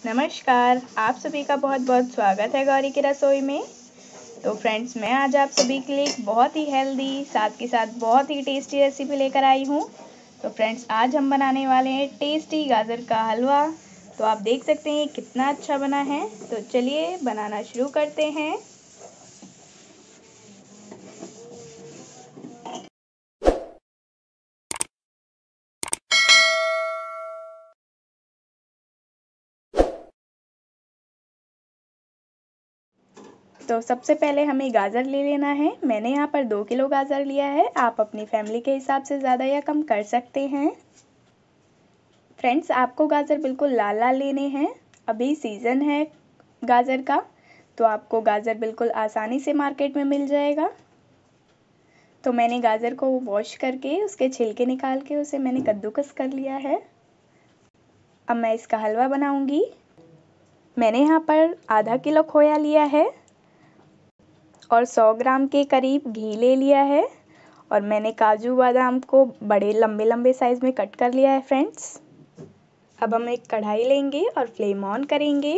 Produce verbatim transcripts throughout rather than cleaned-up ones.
नमस्कार, आप सभी का बहुत बहुत स्वागत है गौरी की रसोई में। तो फ्रेंड्स, मैं आज आप सभी के लिए एक बहुत ही हेल्दी साथ के साथ बहुत ही टेस्टी रेसिपी लेकर आई हूँ। तो फ्रेंड्स, आज हम बनाने वाले हैं टेस्टी गाजर का हलवा। तो आप देख सकते हैं कितना अच्छा बना है। तो चलिए बनाना शुरू करते हैं। तो सबसे पहले हमें गाजर ले लेना है। मैंने यहाँ पर दो किलो गाजर लिया है। आप अपनी फैमिली के हिसाब से ज़्यादा या कम कर सकते हैं। फ्रेंड्स, आपको गाजर बिल्कुल लाल लाल लेने हैं। अभी सीज़न है गाजर का, तो आपको गाजर बिल्कुल आसानी से मार्केट में मिल जाएगा। तो मैंने गाजर को वॉश करके उसके छिलके निकाल के उसे मैंने कद्दूकस कर लिया है। अब मैं इसका हलवा बनाऊंगी। मैंने यहाँ पर आधा किलो खोया लिया है और सौ ग्राम के करीब घी ले लिया है। और मैंने काजू बादाम को बड़े लंबे लंबे साइज़ में कट कर लिया है फ्रेंड्स। अब हम एक कढ़ाई लेंगे और फ्लेम ऑन करेंगे।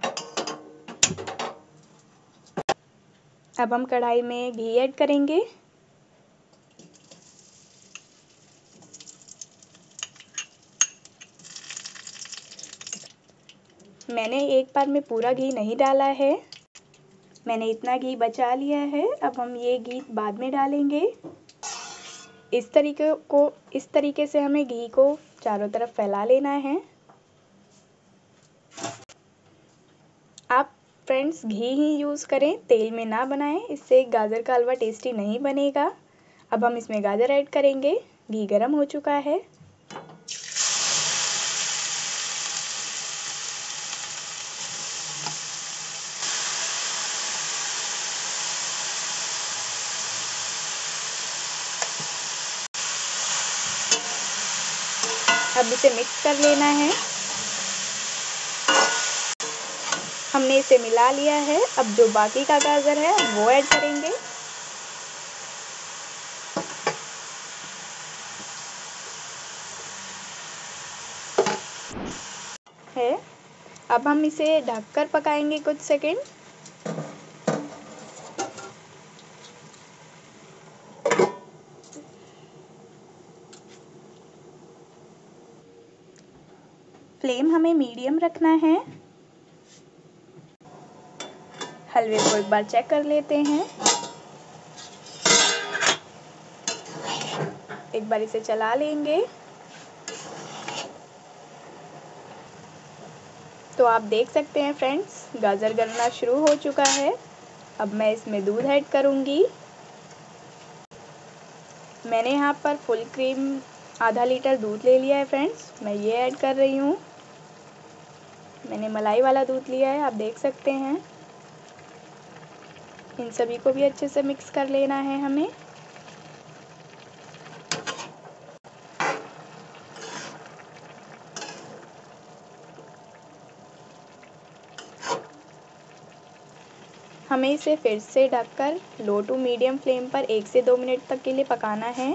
अब हम कढ़ाई में घी ऐड करेंगे। मैंने एक बार में पूरा घी नहीं डाला है, मैंने इतना घी बचा लिया है। अब हम ये घी बाद में डालेंगे। इस तरीके को इस तरीके से हमें घी को चारों तरफ फैला लेना है। आप फ्रेंड्स घी ही यूज़ करें, तेल में ना बनाएं, इससे गाजर का हलवा टेस्टी नहीं बनेगा। अब हम इसमें गाजर ऐड करेंगे। घी गर्म हो चुका है। अब इसे मिक्स कर लेना है। हमने इसे मिला लिया है। अब जो बाकी का गाजर है वो ऐड करेंगे। है अब हम इसे ढककर पकाएंगे कुछ सेकंड। फ्लेम हमें मीडियम रखना है। हलवे को एक बार चेक कर लेते हैं। एक बार इसे चला लेंगे। तो आप देख सकते हैं फ्रेंड्स, गाजर गलना शुरू हो चुका है। अब मैं इसमें दूध ऐड करूंगी। मैंने यहाँ पर फुल क्रीम आधा लीटर दूध ले लिया है फ्रेंड्स, मैं ये ऐड कर रही हूँ। मैंने मलाई वाला दूध लिया है, आप देख सकते हैं। इन सभी को भी अच्छे से मिक्स कर लेना है हमें। हमें इसे फिर से ढककर लो टू मीडियम फ्लेम पर एक से दो मिनट तक के लिए पकाना है।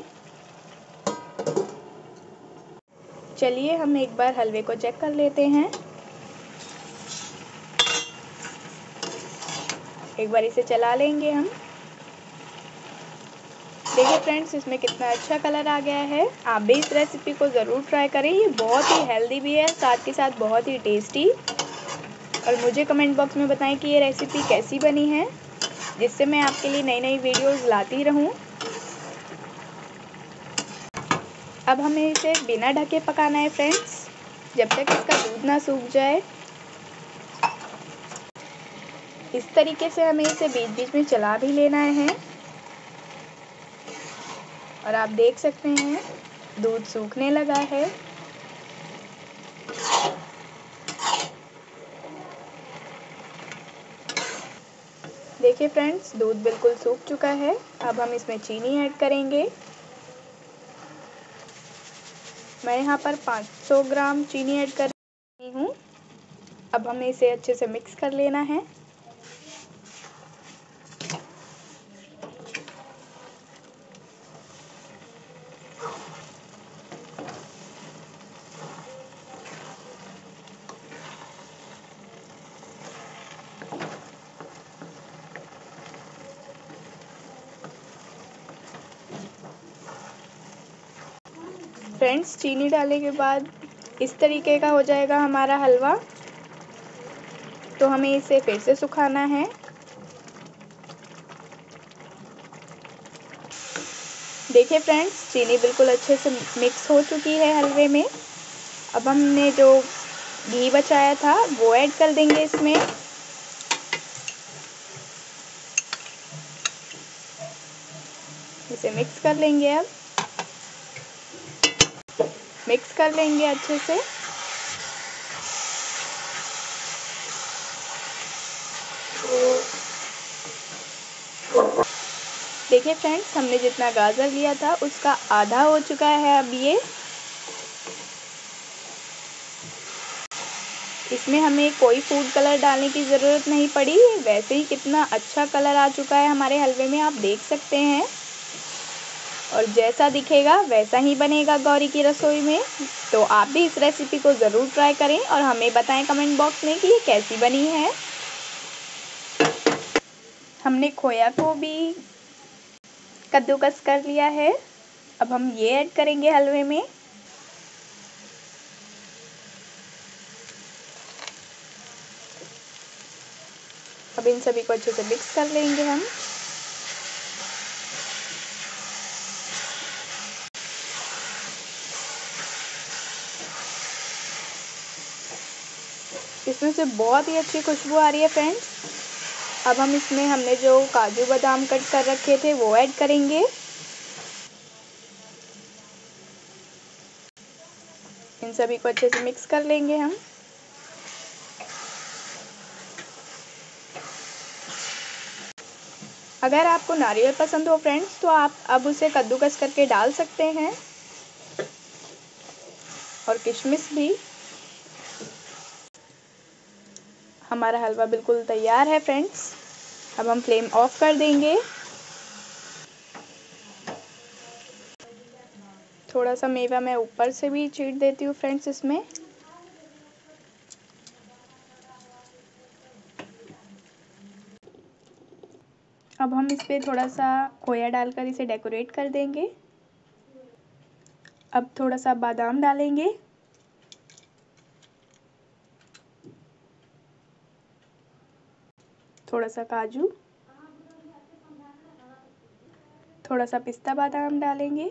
चलिए हम एक बार हलवे को चेक कर लेते हैं। एक बार इसे चला लेंगे हम। देखिए फ्रेंड्स, इसमें कितना अच्छा कलर आ गया है। आप भी इस रेसिपी को ज़रूर ट्राई करें। ये बहुत ही हेल्दी भी है, साथ के साथ बहुत ही टेस्टी। और मुझे कमेंट बॉक्स में बताएं कि ये रेसिपी कैसी बनी है, जिससे मैं आपके लिए नई नई वीडियोस लाती रहूं। अब हमें इसे बिना ढके पकाना है फ्रेंड्स, जब तक इसका दूध ना सूख जाए। इस तरीके से हमें इसे बीच बीच में चला भी लेना है। और आप देख सकते हैं दूध सूखने लगा है। देखिए फ्रेंड्स, दूध बिल्कुल सूख चुका है। अब हम इसमें चीनी ऐड करेंगे। मैं यहाँ पर पाँच सौ ग्राम चीनी ऐड कर रही हूँ। अब हमें इसे अच्छे से मिक्स कर लेना है। फ्रेंड्स, चीनी डालने के बाद इस तरीके का हो जाएगा हमारा हलवा। तो हमें इसे फिर से सुखाना है। देखिए फ्रेंड्स, चीनी बिल्कुल अच्छे से मिक्स हो चुकी है हलवे में। अब हमने जो घी बचाया था वो ऐड कर देंगे इसमें। इसे मिक्स कर लेंगे। अब मिक्स कर लेंगे अच्छे से। देखिए फ्रेंड्स, हमने जितना गाजर लिया था उसका आधा हो चुका है अब ये। इसमें हमें कोई फूड कलर डालने की ज़रूरत नहीं पड़ी। वैसे ही कितना अच्छा कलर आ चुका है हमारे हलवे में, आप देख सकते हैं। और जैसा दिखेगा वैसा ही बनेगा गौरी की रसोई में। तो आप भी इस रेसिपी को ज़रूर ट्राई करें और हमें बताएं कमेंट बॉक्स में कि ये कैसी बनी है। हमने खोया को भी कद्दूकस कर लिया है। अब हम ये ऐड करेंगे हलवे में। अब इन सभी को अच्छे से मिक्स कर लेंगे हम। इसमें से बहुत ही अच्छी खुशबू आ रही है फ्रेंड्स। अब हम इसमें हमने जो काजू बादाम कट कर रखे थे वो ऐड करेंगे। इन सभी को अच्छे से मिक्स कर लेंगे हम। अगर आपको नारियल पसंद हो फ्रेंड्स तो आप अब उसे कद्दूकस करके डाल सकते हैं, और किशमिश भी। हमारा हलवा बिल्कुल तैयार है फ्रेंड्स। अब हम फ्लेम ऑफ कर देंगे। थोड़ा सा मेवा मैं ऊपर से भी छींट देती हूँ फ्रेंड्स इसमें। अब हम इस पे थोड़ा सा खोया डालकर इसे डेकोरेट कर देंगे। अब थोड़ा सा बादाम डालेंगे। थोड़ा सा काजू, थोड़ा सा पिस्ता बादाम डालेंगे।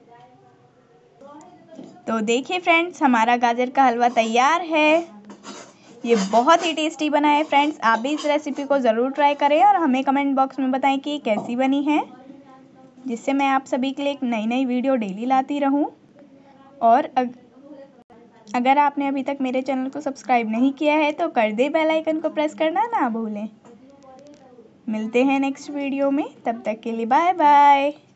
तो देखिए फ्रेंड्स, हमारा गाजर का हलवा तैयार है। ये बहुत ही टेस्टी बना है फ्रेंड्स। आप भी इस रेसिपी को ज़रूर ट्राई करें और हमें कमेंट बॉक्स में बताएं कि कैसी बनी है, जिससे मैं आप सभी के लिए एक नई नई वीडियो डेली लाती रहूं। और अग, अगर आपने अभी तक मेरे चैनल को सब्सक्राइब नहीं किया है तो कर दे, बेल आइकन को प्रेस करना ना भूलें। मिलते हैं नेक्स्ट वीडियो में, तब तक के लिए बाय बाय।